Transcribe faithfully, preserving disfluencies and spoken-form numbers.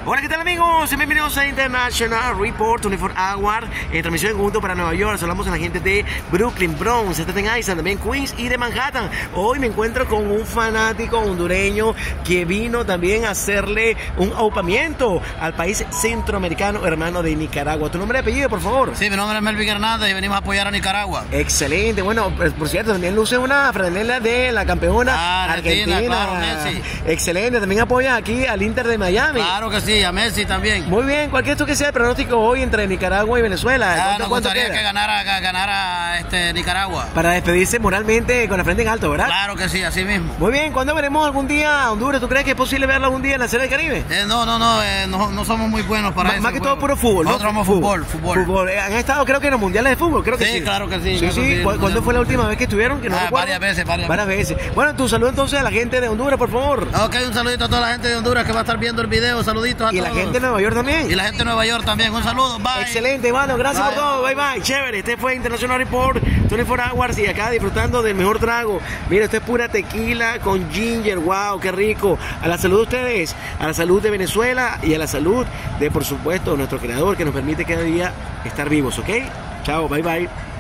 Hola, ¿qué tal amigos? Bienvenidos a International Report veinticuatro Hour, en transmisión en conjunto para Nueva York. Hablamos a la gente de Brooklyn, Bronx, Staten Island, también Queens y de Manhattan. Hoy me encuentro con un fanático hondureño que vino también a hacerle un aupamiento al país centroamericano hermano de Nicaragua. ¿Tu nombre y apellido, por favor? Sí, mi nombre es Melvin Hernández y venimos a apoyar a Nicaragua. Excelente. Bueno, por cierto, también luce una franela de la campeona ah, Argentina. Argentina. Claro, Messi. Excelente. También apoya aquí al Inter de Miami. Claro que sí, a Messi también. Muy bien. ¿Cuál crees tú que sea el pronóstico hoy entre Nicaragua y Venezuela? Ah, ¿Cuánto, nos cuánto gustaría queda? que ganara, que ganara este, Nicaragua. Para despedirse moralmente con la frente en alto, ¿verdad? Claro que sí, así mismo. Muy bien. ¿Cuándo veremos algún día a Honduras? ¿Tú crees que es posible verlo algún día en la Serie del Caribe? Eh, no, no, no, eh, no, no somos muy buenos para eso. Más que todo puro fútbol, ¿no? Nosotros somos fútbol, fútbol. fútbol. Eh, ¿Han estado creo que en los mundiales de fútbol? Creo que sí. Sí, claro que sí. Sí, sí. sí ¿Cu- ¿Cuándo fue la última vez que estuvieron? Que no ah, recuerdo. varias veces, varias, varias veces. Bueno, tu saludo entonces a la gente de Honduras, por favor. Ok, un saludito a toda la gente de Honduras que va a estar viendo el video. Saluditos a Y todos. la gente de Nueva York también. Y la gente de Nueva York también. Un saludo. Bye. Excelente, hermano. Gracias Bye. por todo. Bye, bye. Chévere. Este fue International Report veinticuatro Hours y acá disfrutando del mejor trago. Mira, esto es pura tequila con ginger. Wow, qué rico. A la salud de ustedes, a la salud de Venezuela y a la salud de, por supuesto, nuestro creador que nos permite cada día estar vivos, ¿ok? Chao, bye, bye.